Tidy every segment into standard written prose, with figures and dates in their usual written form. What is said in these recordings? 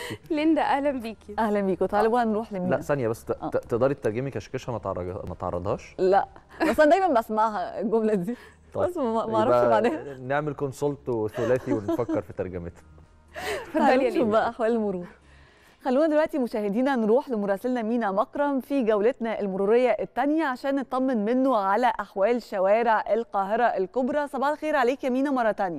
ليندا اهلا بيكي. اهلا بيكم. تعالوا بقى نروح لمين؟ لا ثانيه بس، تقدري تترجمي كشكشه ما تعرضهاش؟ لا بس انا دايما بسمعها الجمله دي. طيب. بس ما اعرفش معناها. نعمل كونسولت ثلاثي ونفكر في ترجمتها. اتفضلي يا نشوف بقى احوال المرور. خلونا دلوقتي مشاهدينا نروح لمراسلنا مينا مكرم في جولتنا المروريه الثانيه عشان نطمن منه على احوال شوارع القاهره الكبرى. صباح الخير عليك يا مينا مره ثانيه.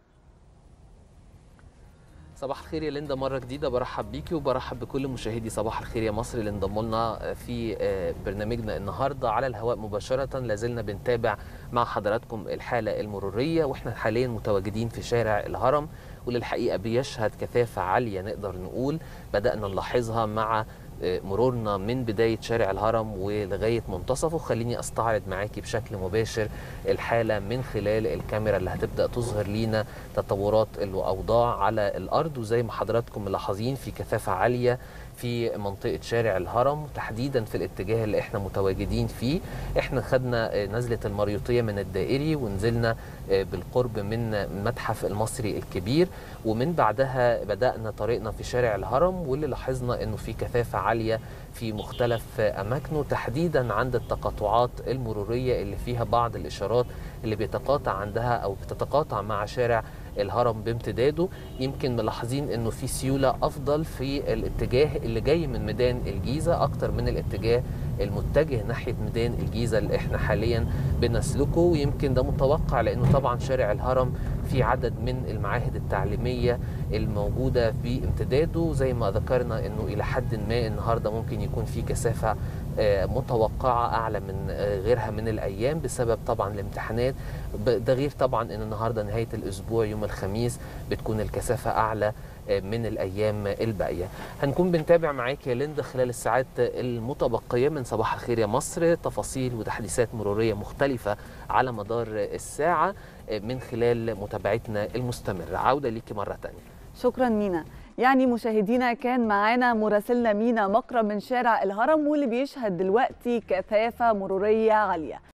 صباح الخير يا ليندا، مرة جديدة برحب بيكي وبرحب بكل مشاهدي صباح الخير يا مصر اللي انضموا لنا في برنامجنا النهارده على الهواء مباشرة. لازلنا بنتابع مع حضراتكم الحالة المرورية، واحنا حاليا متواجدين في شارع الهرم، واللي الحقيقة بيشهد كثافة عالية نقدر نقول بدأنا نلاحظها مع مرورنا من بداية شارع الهرم ولغاية منتصفه. خليني أستعرض معاكي بشكل مباشر الحالة من خلال الكاميرا اللي هتبدأ تظهر لينا تطورات الأوضاع على الأرض. وزي ما حضراتكم ملاحظين في كثافة عالية في منطقة شارع الهرم، تحديدا في الاتجاه اللي احنا متواجدين فيه. احنا خدنا نزلة المريوطية من الدائري ونزلنا بالقرب من متحف المصري الكبير، ومن بعدها بدأنا طريقنا في شارع الهرم، واللي لاحظنا انه في كثافة عالية في مختلف أماكنه، تحديدا عند التقاطعات المرورية اللي فيها بعض الإشارات اللي بيتقاطع عندها أو بتتقاطع مع شارع الهرم بامتداده. يمكن ملاحظين انه في سيولة افضل في الاتجاه اللي جاي من ميدان الجيزة اكتر من الاتجاه المتجه ناحية ميدان الجيزة اللي احنا حاليا بنسلكه، ويمكن ده متوقع لانه طبعا شارع الهرم في عدد من المعاهد التعليمية الموجودة في امتداده. زي ما ذكرنا انه الى حد ما النهاردة ممكن يكون في كثافة متوقعة أعلى من غيرها من الأيام بسبب طبعا الامتحانات. ده غير طبعا أن النهاردة نهاية الأسبوع يوم الخميس بتكون الكثافة أعلى من الأيام الباقية. هنكون بنتابع معاك يا ليندا خلال الساعات المتبقية من صباح الخير يا مصر تفاصيل وتحديثات مرورية مختلفة على مدار الساعة من خلال متابعتنا المستمرة. عودة ليكي مرة تانية. شكرا مينا. يعني مشاهدينا كان معانا مراسلنا مينا مكرم من شارع الهرم، واللي بيشهد دلوقتي كثافة مرورية عالية.